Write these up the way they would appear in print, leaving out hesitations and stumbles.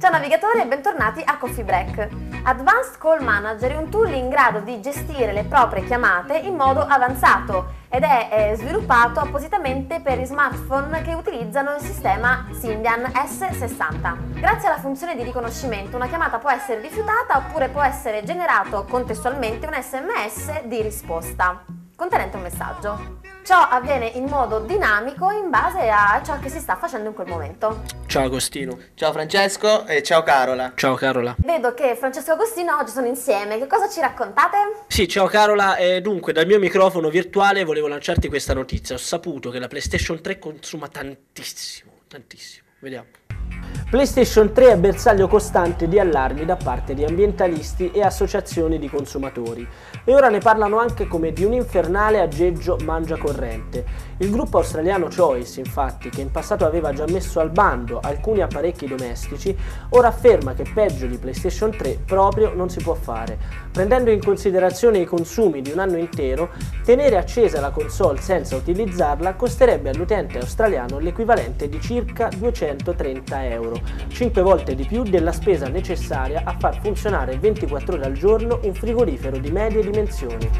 Ciao navigatori e bentornati a Coffee Break. Advanced Call Manager è un tool in grado di gestire le proprie chiamate in modo avanzato ed è sviluppato appositamente per i smartphone che utilizzano il sistema Symbian S60. Grazie alla funzione di riconoscimento una chiamata può essere rifiutata oppure può essere generato contestualmente un SMS di risposta contenente un messaggio. Ciò avviene in modo dinamico in base a ciò che si sta facendo in quel momento. Ciao Agostino. Ciao Francesco e ciao Carola. Ciao Carola. Vedo che Francesco e Agostino oggi sono insieme, che cosa ci raccontate? Sì, ciao Carola, dunque dal mio microfono virtuale volevo lanciarti questa notizia. Ho saputo che la PlayStation 3 consuma tantissimo. Vediamo. PlayStation 3 è bersaglio costante di allarmi da parte di ambientalisti e associazioni di consumatori e ora ne parlano anche come di un infernale aggeggio mangiacorrente. Il gruppo australiano Choice, infatti, che in passato aveva già messo al bando alcuni apparecchi domestici, ora afferma che peggio di PlayStation 3 proprio non si può fare. Prendendo in considerazione i consumi di un anno intero, tenere accesa la console senza utilizzarla costerebbe all'utente australiano l'equivalente di circa 230 euro, 5 volte di più della spesa necessaria a far funzionare 24 ore al giorno un frigorifero di medie dimensioni.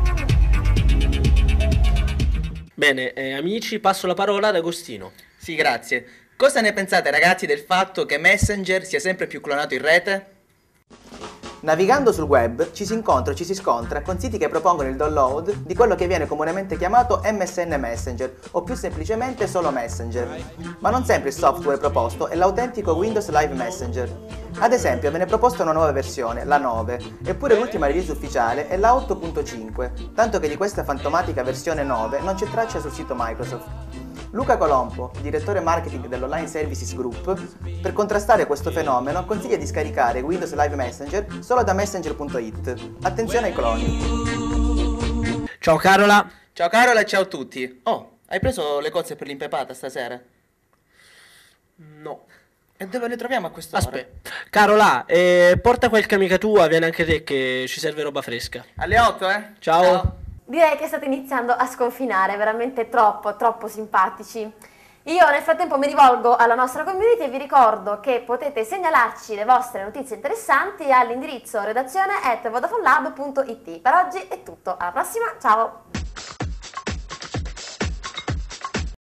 Bene, amici, passo la parola ad Agostino. Sì, grazie. Cosa ne pensate ragazzi del fatto che Messenger sia sempre più clonato in rete? Navigando sul web ci si incontra o ci si scontra con siti che propongono il download di quello che viene comunemente chiamato MSN Messenger o più semplicemente solo Messenger. Ma non sempre il software proposto è l'autentico Windows Live Messenger. Ad esempio viene proposta una nuova versione, la 9, eppure l'ultima release ufficiale è la 8.5, tanto che di questa fantomatica versione 9 non c'è traccia sul sito Microsoft. Luca Colombo, direttore marketing dell'Online Services Group, per contrastare questo fenomeno consiglia di scaricare Windows Live Messenger solo da messenger.it. Attenzione ai cloni. Ciao Carola. Ciao Carola e ciao a tutti. Oh, hai preso le cozze per l'impepata stasera? No. E dove le troviamo a quest'ora? Aspetta. Carola, porta qualche amica tua, vieni anche te che ci serve roba fresca. Alle 8, eh? Ciao. Direi che state iniziando a sconfinare, veramente troppo simpatici. Io nel frattempo mi rivolgo alla nostra community e vi ricordo che potete segnalarci le vostre notizie interessanti all'indirizzo redazione@vodafonelab.it. Per oggi è tutto, alla prossima, ciao!